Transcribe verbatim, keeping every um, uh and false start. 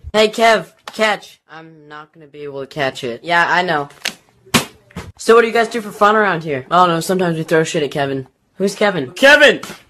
Hey, Kev, catch. I'm not gonna be able to catch it. Yeah, I know. So what do you guys do for fun around here? Oh no, sometimes we throw shit at Kevin. Who's Kevin? Kevin!